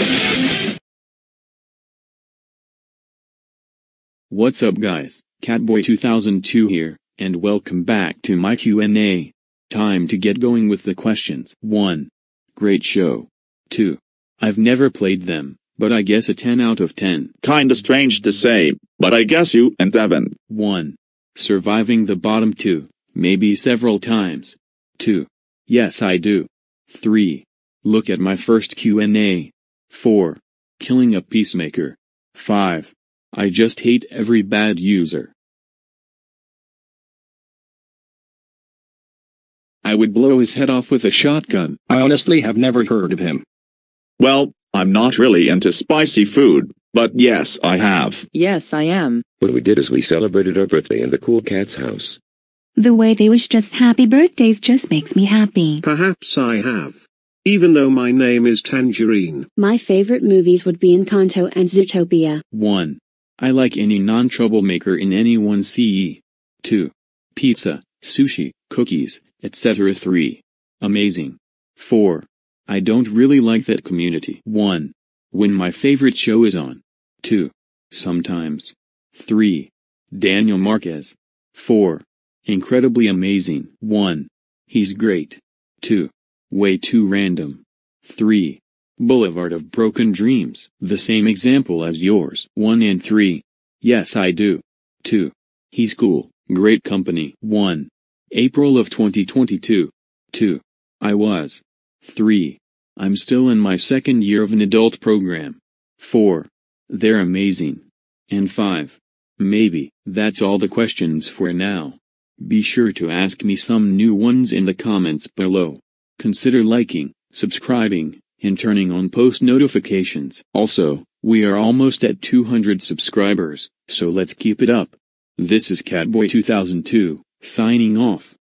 What's up guys, Catboy2002 here, and welcome back to my Q&A. Time to get going with the questions. 1. Great show. 2. I've never played them, but I guess a 10 out of 10. Kinda strange to say, but I guess you and Evan. 1. Surviving the bottom 2, maybe several times. 2. Yes I do. 3. Look at my first Q&A. 4. Killing a peacemaker. 5. I just hate every bad user. I would blow his head off with a shotgun. I honestly have never heard of him. Well, I'm not really into spicy food, but yes I have. Yes, I am. What we did is we celebrated our birthday in the cool cat's house. The way they wish us happy birthdays just makes me happy. Perhaps I have. Even though my name is Tangerine. My favorite movies would be Encanto and Zootopia. 1. I like any non-troublemaker in anyone CE. 2. Pizza, sushi, cookies, etc. 3. Amazing. 4. I don't really like that community. 1. When my favorite show is on. 2. Sometimes. 3. Daniel Marquez. 4. Incredibly amazing. 1. He's great. 2. Way too random. 3. Boulevard of Broken Dreams. The same example as yours. 1 and 3. Yes I do. 2. He's cool. Great company. 1. April of 2022. 2. I was. 3. I'm still in my second year of an adult program. 4. They're amazing. And 5. Maybe. That's all the questions for now. Be sure to ask me some new ones in the comments below. Consider liking, subscribing, and turning on post notifications. Also, we are almost at 200 subscribers, so let's keep it up. This is Catboy2002, signing off.